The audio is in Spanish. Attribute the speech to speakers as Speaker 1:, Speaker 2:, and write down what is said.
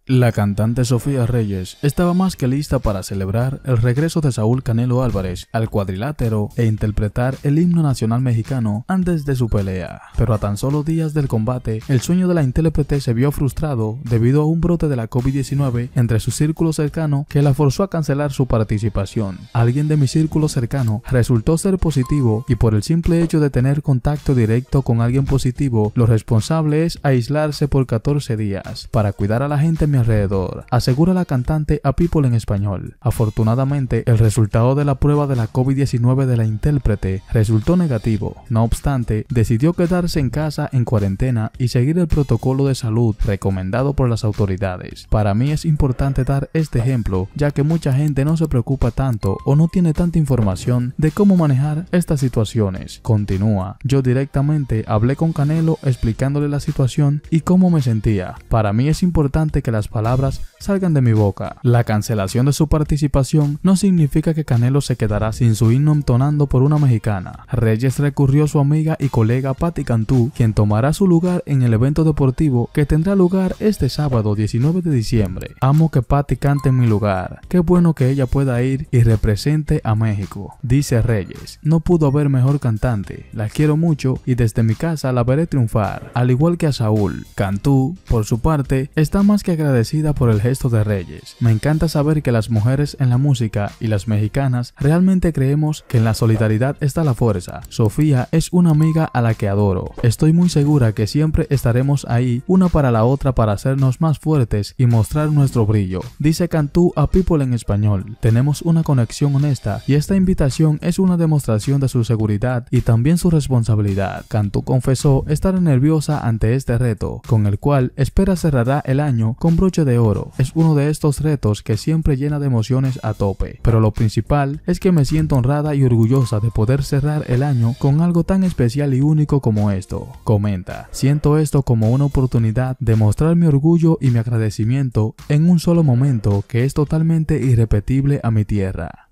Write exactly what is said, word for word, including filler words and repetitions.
Speaker 1: La cantante Sofía Reyes estaba más que lista para celebrar el regreso de Saúl Canelo Álvarez al cuadrilátero e interpretar el himno nacional mexicano antes de su pelea. Pero a tan solo días del combate, el sueño de la intérprete se vio frustrado debido a un brote de la COVID diecinueve entre su círculo cercano que la forzó a cancelar su participación. Alguien de mi círculo cercano resultó ser positivo y por el simple hecho de tener contacto directo con alguien positivo, lo responsable es aislarse por catorce días para cuidar a la gente a mi alrededor, asegura la cantante a People en español. Afortunadamente, el resultado de la prueba de la COVID diecinueve de la intérprete resultó negativo. No obstante, decidió quedarse en casa en cuarentena y seguir el protocolo de salud recomendado por las autoridades. Para mí es importante dar este ejemplo, ya que mucha gente no se preocupa tanto o no tiene tanta información de cómo manejar estas situaciones. Continúa. Yo directamente hablé con Canelo explicándole la situación y cómo me sentía. Para mí es importante que las palabras salgan de mi boca. La cancelación de su participación no significa que Canelo se quedará sin su himno entonando por una mexicana. Reyes recurrió a su amiga y colega Patti Cantú, quien tomará su lugar en el evento deportivo que tendrá lugar este sábado diecinueve de diciembre. Amo que Patti cante en mi lugar. Qué bueno que ella pueda ir y represente a México, dice Reyes. No pudo haber mejor cantante. La quiero mucho y desde mi casa la veré triunfar, al igual que a Saúl. Cantú, por su parte, está más que agradecida por el gesto de Reyes. Me encanta saber que las mujeres en la música y las mexicanas realmente creemos que en la solidaridad está la fuerza. Sofía es una amiga a la que adoro. Estoy muy segura que siempre estaremos ahí una para la otra para hacernos más fuertes y mostrar nuestro brillo, dice Cantú a People en español. Tenemos una conexión honesta y esta invitación es una demostración de su seguridad y también su responsabilidad. Cantú confesó estar nerviosa ante este reto, con el cual espera cerrará el año con broche de oro. Es uno de estos retos que siempre llena de emociones a tope, pero lo principal es que me siento honrada y orgullosa de poder cerrar el año con algo tan especial y único como esto. Comenta, siento esto como una oportunidad de mostrar mi orgullo y mi agradecimiento en un solo momento que es totalmente irrepetible a mi tierra.